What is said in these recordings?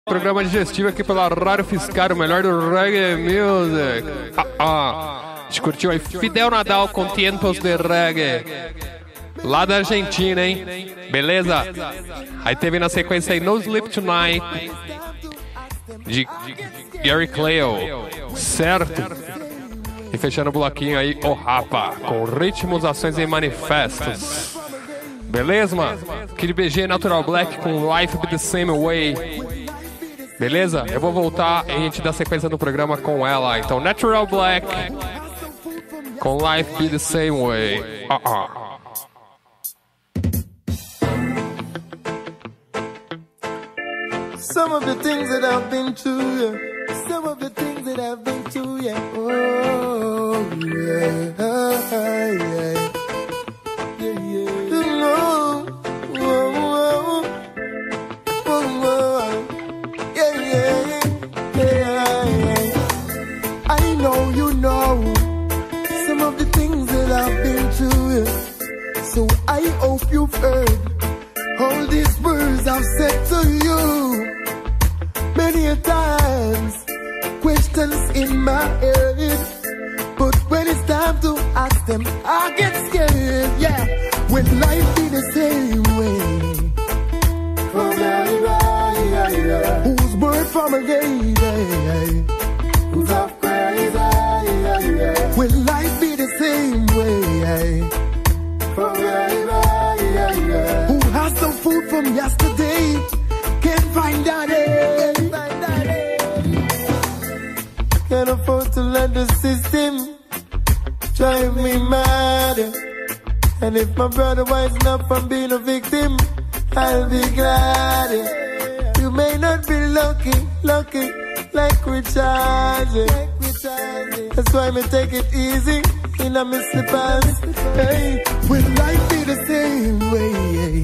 Programa digestivo aqui pela Rádio Fiscal, o melhor do reggae music. A gente curtiu aí Fidel Nadal com Tiempos de Reggae. Lá da Argentina, hein? Beleza? Aí teve na sequência aí No Sleep Tonight de Gary Cleo, certo? E fechando o bloquinho aí, O Rapa, com ritmos, ações e manifestos. Beleza, mano? Kid BG Natural Black com Life Be The Same Way. Beleza? Eu vou voltar e a gente dá sequência no programa com ela. Então, Natural Black com Life Be The Same Way. Some of the things that I've been through, yeah. Some of the things that I've been through, yeah. Oh, yeah, yeah. Yeah, yeah. No. Oh, oh, oh. Yeah, yeah, yeah. I know you know some of the things that I've been through, yeah. So I hope you've heard all these words I've said to you. Many a times, questions in my head, but when it's time to ask them, I get scared. Yeah, when life be the same way. Who's born from a lady? Who's off crazy? When life be the same way. Who has some food from yesterday? Can't find that it. Can't afford to let the system drive me mad. And if my brother wising up from being a victim, I'll be glad. You may not be lucky like we charge it. That's why me take it easy in a me slippers. Hey, when life be the same way.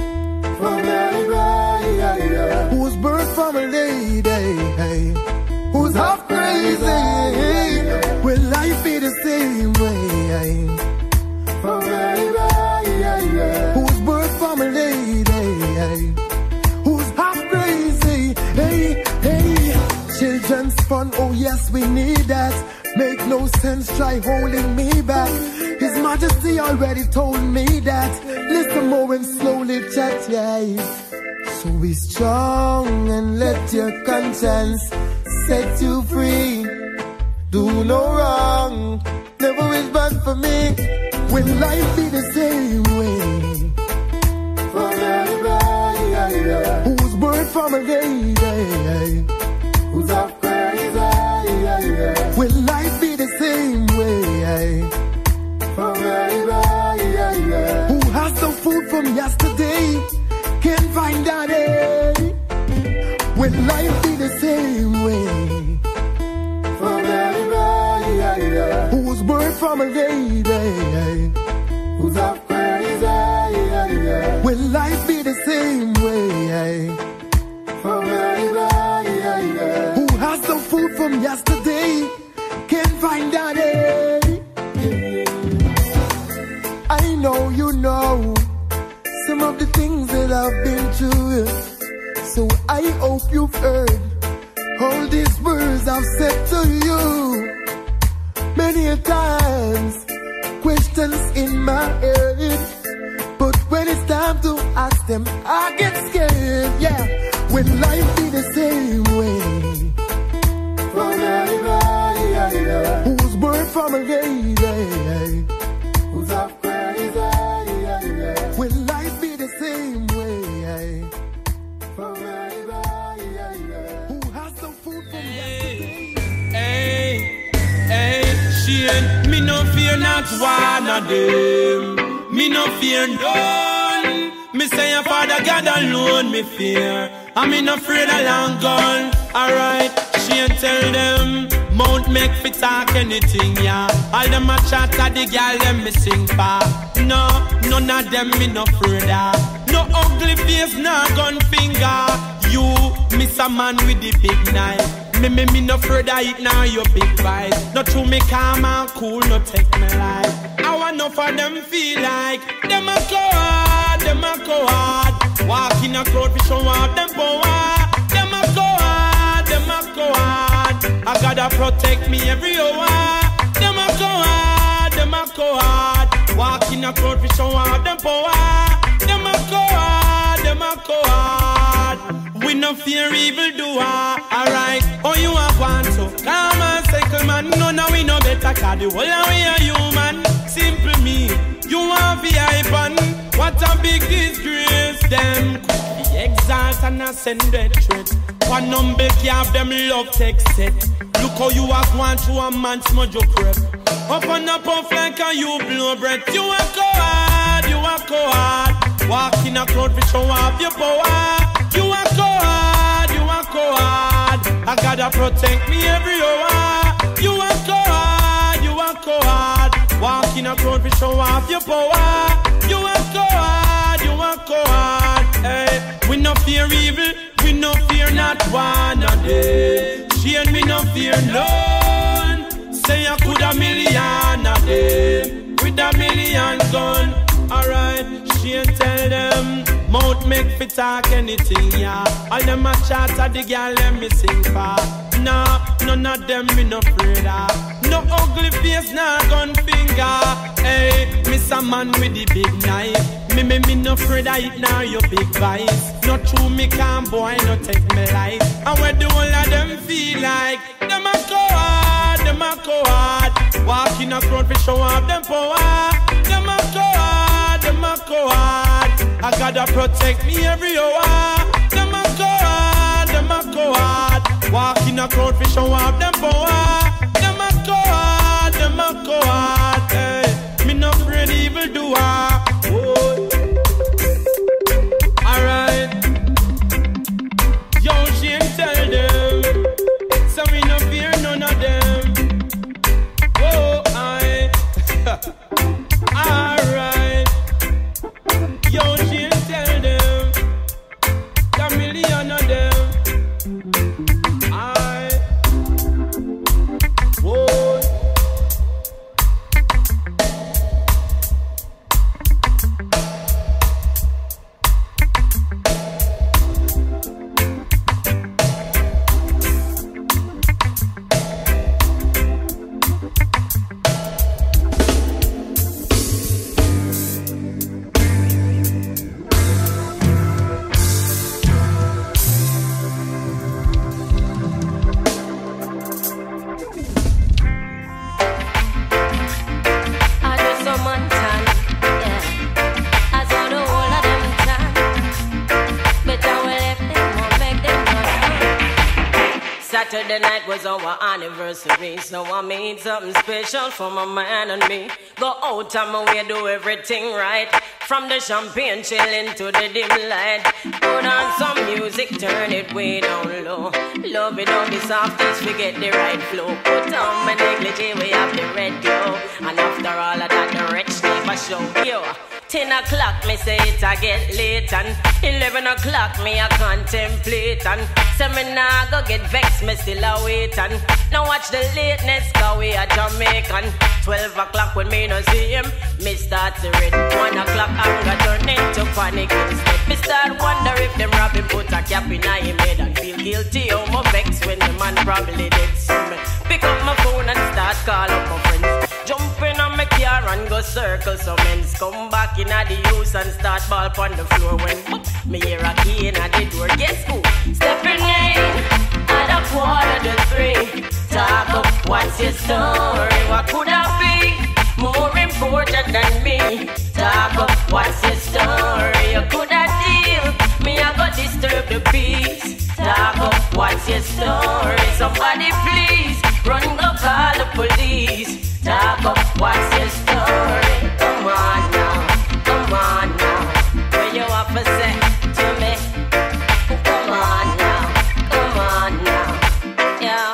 Who's birth from a lady? Who's half crazy? Will life be the same way? Who's birth from a lady? Who's half crazy? Hey, hey, children's fun, oh yes, we need that. Make no sense, try holding me back. His Majesty already told me that. Listen more and slowly chat, yeah. So be strong and let your conscience set you free. Do no wrong, never wish bad for me. When life be the same way. Who's born from a lady? Who's off crazy? When life be the same way. Who has some food from yesterday? Can't find that day. When life be the same way. Who's born from a lady? Who's off crazy? When life be the same way. Who has some food from yesterday? Can't find that day. I know you know some of the things that I've been through. So I hope you've heard all these words I've said to you. Many a times, questions in my head, but when it's time to ask them, I get scared. Yeah, when life be the same way. Who's born from a lady? Who's off crazy? When life be the same way. Who has some food from yesterday? Hey, hey, Shane, me no fear not one of them. Me no fear none. Me say your father God alone me fear. And me no afraid of long gun. Alright, Shane tell them Mount make fi talk anything, yeah. All them a chat at the girl them me sing for. No, none of them me no afraid of. No ugly face, no gun finger. You, miss a man with the big knife. Me no afraid of it now, your big vibe. Not to me calm and cool, no take me life. I want enough of them feel like them a go hard, them a go hard. Walk in a crowd, we show off them power. Them a go gotta protect me every hour. Them a go hard, them a go hard. Walking a crowd for show hard them power. Them a go hard, them a go hard. We no fear evil doer. Alright, oh you a want to come and cycle man. No, no, we no better cause the whole of we a human. Simple me, you want be hype. What a big disgrace. Them could be exalt and ascended threat. One number have them love text set. Look how you are going to a man's mojo crep. Up on a puff like a you blow breath. You are go hard, you are go hard. Walk in a crowd for show off your power. You are go hard, you are go hard. I gotta protect me every hour. You are go hard, you are go hard. Walk in a crowd for show off your power. You are go hard, you are go hard. Hey, we no fear evil, we no fear not one of them. She and me no fear none. Say I could a million of them with a million gun. Alright, she and tell them mouth make fi talk anything, yeah. All them a chat at the girl, let me sing for. Nah, none of them me no afraid of. No ugly face, nah gun finger. Hey, miss a man with the big knife. Me no afraid of it now, your big vice. Not true, me can't boy, no take me life. And where the whole of them feel like them a go hard, them a go hard. Walk in a crowd for show off them power. Them a go hard, them a go hard. I gotta protect me every hour. Them a go hard, them a go hard. Walk in a crowd for show off them power. Them a go hard, them a go hard. Hey, me no afraid evil doer. Alright, yo, she ain't tell them, so we no fear none of them. Oh, alright, yo, she ain't tell them, a million of them. Whoa. Saturday night was our anniversary, so I made something special for my man and me. Go out on my way, do everything right. From the champagne chilling to the dim light. Put on some music, turn it way down low. Love it, don't be soft, just forget the right flow. Put on my negligee, we have the red glow. And after all of that, the rich never show. Yo, 10 o'clock, me say it I get late. And 11 o'clock, me a contemplate. And say me nah go get vexed, me still a wait. And now watch the lateness, cause we a Jamaican. 12 o'clock when me no see him, me start to read. 1 o'clock, anger turn into panic instead. Me start wonder if them robbing put a cap in him head. And feel guilty, oh my vex when the man probably dead. So me pick up my phone and start call up my friends. Jump in on my car and go circle some ends. Come back in at the house and start ball on the floor. When me hear a key in at the door, guess who? Stepping in at 2:45. Talk up, what's your story? What could I be more important than me? Talk up, what's your story? You could have deal, me I go disturb the peace. Talk up, what's your story? Somebody please run go call the police. Talk up, what's your story? Come on now, come on now. What you have to say to me? Come on now, come on now. Yeah.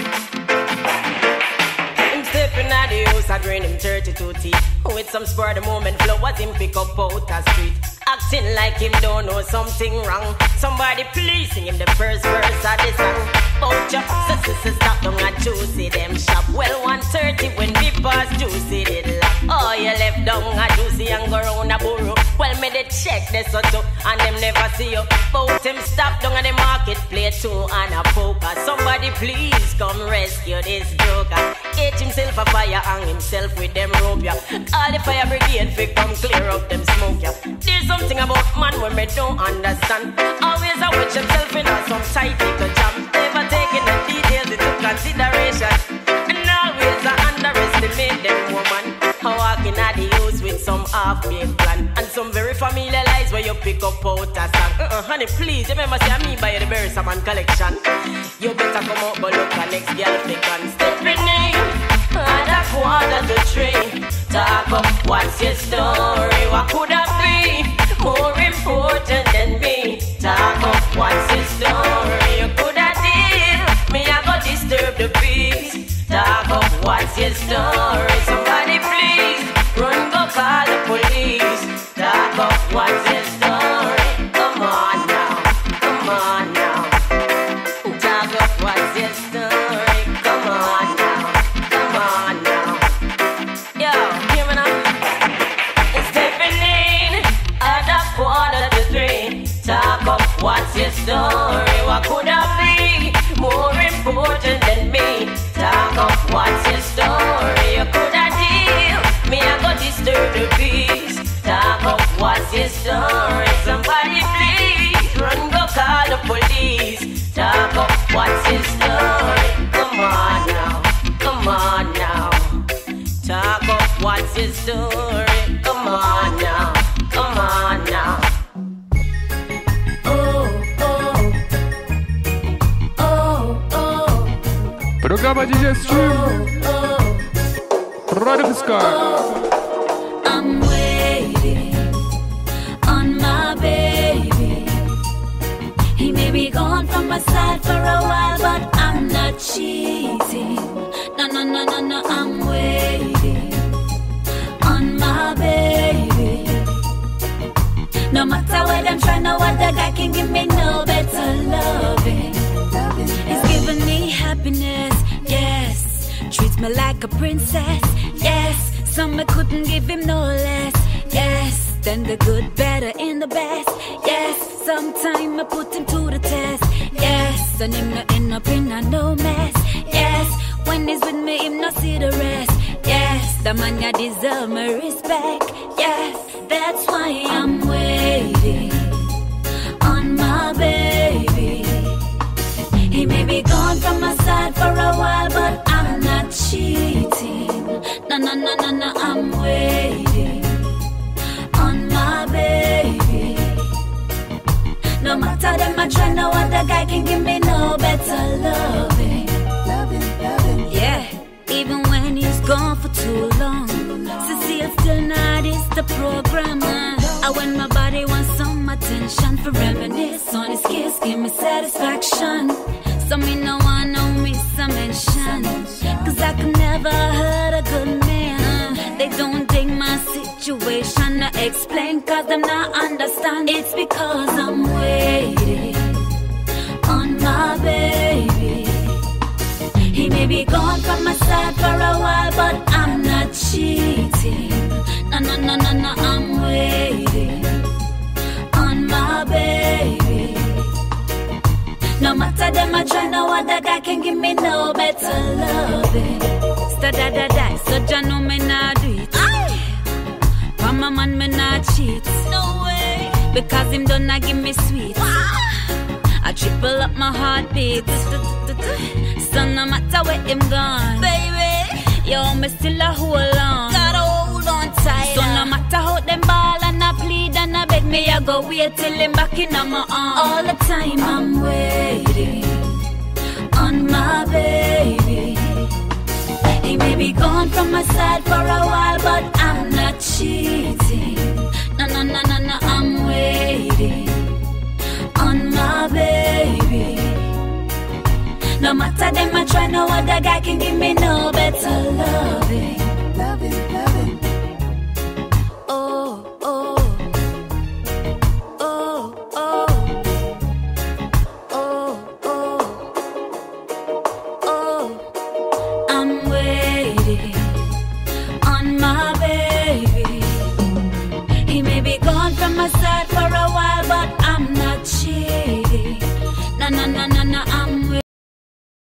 I'm stepping out the house, I drain him 32 teeth. With some spur the moment flow as him pick up out a street. Acting like him don't know something wrong. Somebody please sing him the first verse of the song. Out your sister stop down and juicy them shop. Well 1:30 when we pass juicy did lock. Oh, you left down a juicy and go round a burro. Well, me they check this or two, and them never see you. Both him stop down at the marketplace too, and a poker. Somebody please come rescue this joker. Hate himself a fire and himself with them rope, yeah. All the fire brigade fi come clear up them smoke, yeah. There's something about man when me don't understand. Always I watch himself in some tight little jam. Never taking the details into consideration. And always I underestimate them woman. Walking at the house with some half-baked plan and some very familiar lies where you pick up out a song. Honey, please, remember say me buy the Berry Saman collection. You better come out but look at next girl flick and step in name. At a 2:45. Talk up, what's your story? What could I be more important than me? Talk up, what's your story? You could have deal me, I got disturb the peace. Talk up, what's your story? Somebody please run, go call the police. Talk up, what's your story? Come on now, come on now. Talk up, what's your story? Come on now, come on now. Yo, hear me now. It's stepping in at a 2:45. Talk up, what's your story? What could I be more important than me? Talk up, what's your story? You could have deal me, I go disturb the peace. Talk up, what's your story? Somebody please run, go call the police. Talk up, what's your story? Come on now, come on now. Talk up, what's your story? Come on now, come on now. Programa digestivo. Rádio Fiscal. I'm waiting on my baby. He may be gone from my side for a while, but I'm not cheating. No, no, no, no, no, I'm waiting on my baby. No matter what I'm trying, no other guy can give me no better loving. He's giving me happiness, yes. Treats me like a princess, yes. Some I couldn't give him no less, yes. Then the good, better, and the best, yes. Sometime I put him to the test, yes. And him not end up in a no mess, yes. When he's with me, him not see the rest, yes. The man ya deserve my respect, yes. That's why I'm waiting on my baby. He may be gone from my side for a while, but I'm not cheating. No, no, no, no, no, I'm waiting on my baby. No matter them I try, no other guy can give me no better loving. Yeah, even when he's gone for too long, Cecile still not is the programmer. I when my body wants some attention, for reminisce on his kiss, give me satisfaction. So me no one know me some mention, cause I could never hurt a good man. They don't take my situation to explain, cause them not understand. It's because I'm waiting on my baby. He may be gone from my side for a while, but I'm not cheating. No, no, no, no, no, I'm waiting on my baby. No matter them I try, no other guy can give me no better loving. Sta-da-da-da, so ya know me not do it. For my man me not cheat. No way. Because him don't not give me sweet. I triple up my heartbeat. So no matter where him gone, baby, yo, me still a hold on. Gotta hold on tight. So no matter how them ball and I plead and I beg me, I go wait till him back in on my arm. All the time I'm waiting on my baby. He may be gone from my side for a while, but I'm not cheating. No, no, no, no, no, I'm waiting on my baby. No matter them I try, no other guy can give me no better loving. Loving, loving.